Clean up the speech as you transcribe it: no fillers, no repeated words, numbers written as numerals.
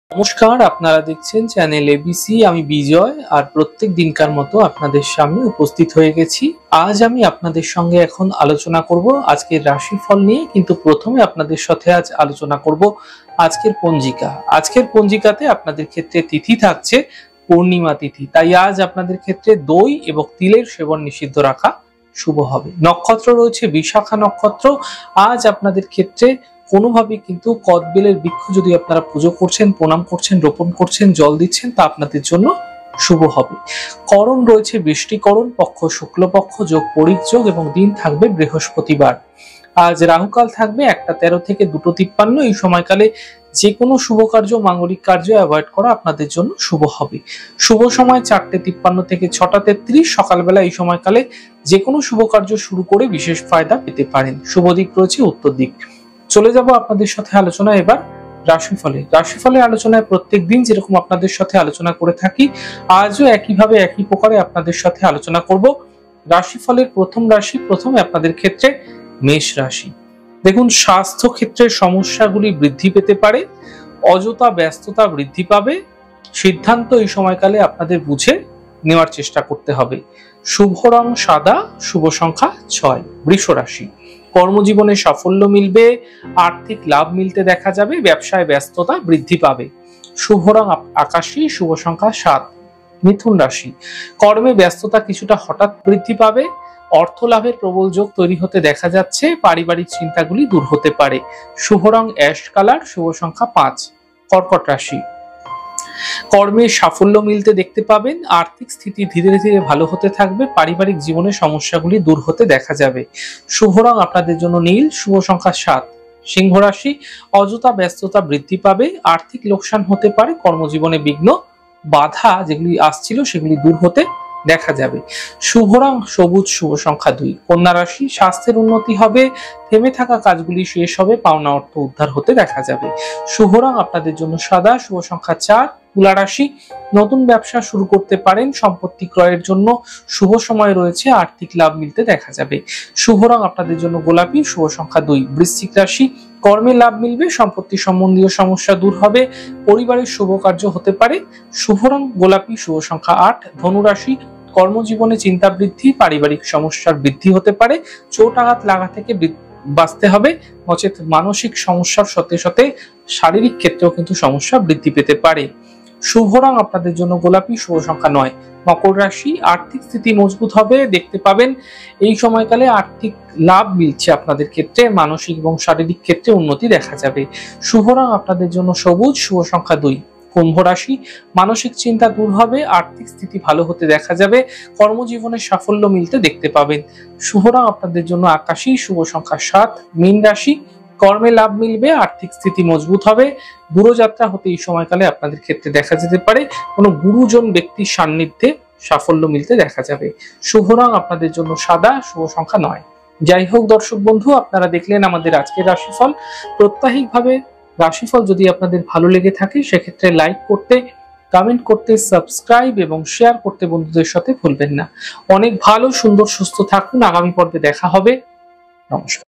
নমস্কার, আপনারা দেখছেন চ্যানেল এবিসি। আমি বিজয় আর প্রত্যেক দিনকার মতো আপনাদের সামনে উপস্থিত হয়ে গেছি। আজ আমি আপনাদের সঙ্গে এখন আলোচনা করব আজকের রাশিফল নিয়ে, কিন্তু প্রথমে আপনাদের সাথে আজ আলোচনা করব আজকের পঞ্জিকা। আজকের পঞ্জিকাতে আপনাদের ক্ষেত্রে তিথি থাকছে পূর্ণিমা তিথি, তাই আজ আপনাদের ক্ষেত্রে দই এবং তিলের সেবন নিষিদ্ধ রাখা শুভ হবে। নক্ষত্র রয়েছে বিশাখা নক্ষত্র। আজ আপনাদের ক্ষেত্রে কোনোভাবে কিন্তু কদবেলের বৃক্ষ যদি আপনারা পুজো করছেন, প্রণাম করছেন, রোপণ করছেন, জল দিচ্ছেন, তা আপনাদের জন্য শুভ হবে। করণ রয়েছে বৃষ্টিকরণ, পক্ষ শুক্লপক্ষ, যোগ পরিক যোগ এবং দিন থাকবে বৃহস্পতিবার। আজ রাহুকাল থাকবে 1টা 13 থেকে 2টো 53। এই সময়কালে যে কোনো শুভ কার্য, মাঙ্গলিক কার্য অ্যাভয়েড করা আপনাদের জন্য শুভ হবে। শুভ সময় 4টে 53 থেকে 6টা 33 সকালবেলা। এই সময়কালে যে কোনো শুভ কার্য শুরু করে বিশেষ ফায়দা পেতে পারেন। শুভ দিক রয়েছে উত্তর দিক। চলে যাব আপনাদের সাথে আলোচনা এবার রাশিফলের আলোচনায় প্রত্যেক দিন যেরকম আপনাদের সাথে আলোচনা করে থাকি, আজও একইভাবে একই প্রকারে আপনাদের সাথে আলোচনা করব। রাশিফলের প্রথম রাশি, প্রথমে আপনাদের ক্ষেত্রে মেষ রাশি। দেখুন, স্বাস্থ্য ক্ষেত্রে সমস্যাগুলি বৃদ্ধি পেতে পারে, অযথা ব্যস্ততা বৃদ্ধি পাবে। সিদ্ধান্ত এই সময়কালে আপনাদের বুঝে নেওয়ার চেষ্টা করতে হবে। শুভ রং সাদা, শুভ সংখ্যা 6। বৃষ রাশি, কর্মজীবনে সাফল্য মিলবে, আর্থিক লাভ মিলতে দেখা যাবে, ব্যবসায় ব্যস্ততা বৃদ্ধি পাবে। শুভ রং আকাশী, শুভ সংখ্যা 7। মিথুন রাশি, কর্মে ব্যস্ততা কিছুটা হঠাৎ বৃদ্ধি পাবে, অর্থ লাভের প্রবল যোগ তৈরি হতে দেখা যাচ্ছে, পারিবারিক চিন্তাগুলি দূর হতে পারে। শুভ রং অ্যাশ কালার, শুভ সংখ্যা 5। কর্কট রাশি, কর্মে সাফল্য মিলতে দেখতে পাবেন, আর্থিক স্থিতি ধীরে ধীরে ভালো হতে থাকবে, পারিবারিক জীবনের সমস্যাগুলি দূর হতে দেখা যাবে। শুভ রং আপনাদের জন্য নীল, শুভ সংখ্যা 7। সিংহ রাশি, অযথা ব্যস্ততা বৃদ্ধি পাবে, আর্থিক লোকসান হতে পারে, কর্মজীবনে বিঘ্ন বাধা যেগুলি আসছিল সেগুলি দূর হতে দেখা যাবে। শুভ রং সবুজ, শুভ সংখ্যা 2। কন্যা রাশি, স্বাস্থ্যের উন্নতি হবে, থেমে থাকা কাজগুলি শেষ হবে, পাওনা অর্থ উদ্ধার হতে দেখা যাবে। শুভ রং আপনাদের জন্য সাদা, শুভ সংখ্যা 4। তুলা রাশি, নতুন ব্যবসা শুরু করতে পারেন, সম্পত্তি ক্রয়ের জন্য শুভ সময় রয়েছে, আর্থিক লাভ মিলতে দেখা যাবে। শুভ রং আপনাদের জন্য গোলাপি, শুভ সংখ্যা 2। বৃশ্চিক রাশি, কর্মে লাভ মিলবে, সম্পত্তি সম্বন্ধীয় সমস্যা দূর হবে, পরিবারের শুভ কার্য হতে পারে। শুভ রং গোলাপি, শুভ সংখ্যা 8। ধনু রাশি, কর্মজীবনে চিন্তা বৃদ্ধি, পারিবারিক সমস্যার বৃদ্ধি হতে পারে, চোট আঘাত লাগা থেকে বাঁচতে হবে, নচেত মানসিক সমস্যার সাথে সাথে শারীরিক ক্ষেত্রেও কিন্তু সমস্যা বৃদ্ধি পেতে পারে। শুভ রং আপনাদের জন্য গোলাপি, শুভ সংখ্যা 9। মকর রাশি, আর্থিক স্থিতি মজবুত হবে, দেখতে পাবেন এই সময়কালে আর্থিক লাভ মিলছে আপনাদের ক্ষেত্রে, মানসিক এবং শারীরিক ক্ষেত্রে উন্নতি দেখা যাবে। শুভ রং আপনাদের জন্য সবুজ, শুভ সংখ্যা 2। কুম্ভ রাশি, মানসিক চিন্তা দূর হবে, আর্থিক স্থিতি ভালো হতে দেখা যাবে, কর্মজীবনে সাফল্য মিলতে দেখতে পাবেন। শুভ রং আপনাদের জন্য আকাশী, শুভ সংখ্যা 7। মীন রাশি, কর্মে লাভ মিলবে, আর্থিক স্থিতি মজবুত হবে, দূরযাত্রা হতে এই সময়কালে আপনাদের ক্ষেত্রে দেখা যেতে পারে, কোনো গুরুজন ব্যক্তির সান্নিধ্যে সাফল্য মিলতে দেখা যাবে। শুভ রং আপনাদের জন্য সাদা, শুভ সংখ্যা 9। যাই হোক দর্শক বন্ধু, আপনারা দেখলেন আমাদের আজকের রাশিফল। প্রত্যাহিকভাবে রাশিফল যদি আপনাদের ভালো লেগে থাকে সেক্ষেত্রে লাইক করতে, কমেন্ট করতে, সাবস্ক্রাইব এবং শেয়ার করতে বন্ধুদের সাথে ভুলবেন না। অনেক ভালো, সুন্দর, সুস্থ থাকুন। আগামী পর্বে দেখা হবে। নমস্কার।